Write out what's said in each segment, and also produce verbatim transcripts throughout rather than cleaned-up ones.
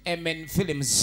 M N Films.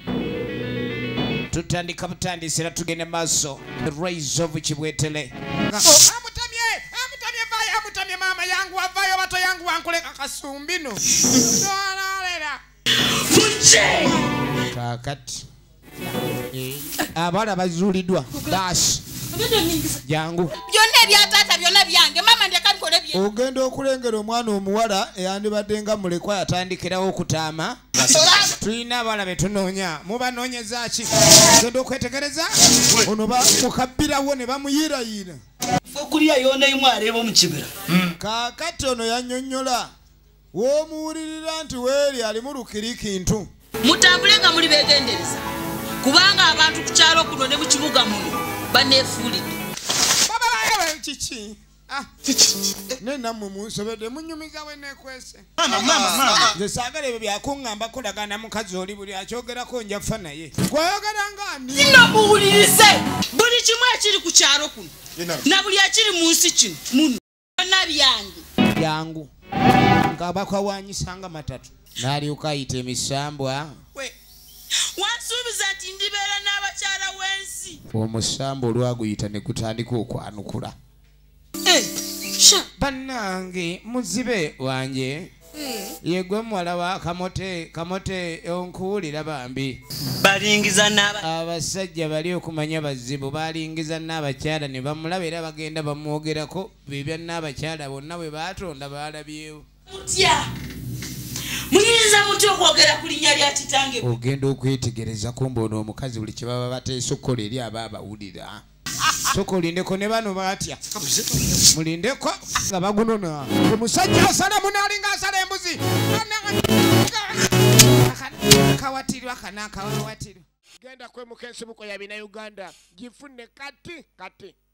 Tutandika butandisira tugende maso. The Rise of Chibwetele. Amutamye, amutamye vai, amutamye mama yangu avayo bato yangu wankuleka kasumbino. Ndolalera. Munche. Kakati. Abana bazulidwa. Dash. Yangu. Byonna ebyatata byonna byange mama ndeka bikole bye. Ogenda okulengera omwana omuwala eyandibadde nga mulekwa yatandikirawo okutaama. Tulina abana betunoonya mubanoonyeza ki? Ogenda okwetegereza ono bamukabbirawo ne bamuyirayira. Okuliya yona imu areba mu kibira. Kaakati ono yannyonnyola w'omuwulirira nti weeri alimu lukirikintu. Mutambule nga muli beegendereza kubanga abantu ku kyalo kuno ne mu kibuga muno baneefuulidde. Baba bayewe chichi. Ah, ne nammwe munsobedde munyumiza we neekwese. Mama mama mama. Nze saagala ebyo byakuŋŋamba kulagana mukazi oli buli akyogerako nja kufa naye. Gwayogera ng'ani? Sinamuwulirize buli kimu ekiri ku kyalo kuno na buli ekiri mu nsi kino muno byonna byange. Byangu ng'abakawanyisanga matatu. N'alyoka ayita emisambwa. We wansuubiza nti ndibeera n'abakyala w'ensi. Omusambwa olwaguyita ne gutandika okwanukula. Eh, sha. Bannange muzibe wange. Yegwe muwala wa kamote kamote onkuwulira bambi. Balingiza n'aba. Abasajja bali okumanya bazibu balingiza n'abakyala ne bamulaba era bagenda bamwogerako bibya n'abakyala bonna bwe baatonda baalabyewo. Mutya. Muyinza mutya okwogera ku linnya lya kitange? Ogenda okwetegereza kumbe ono omukazi buli kye baba bateese okukola eri aba abawulira. Soko olindeko ne bano batya. Mulindeko nga bagunona. Omusajja asala munalinga asala embuzi. Kawatirwa kana kawatirwa. Genda kwemuka ensibuko ya bina Uganda. Gifune kati kati.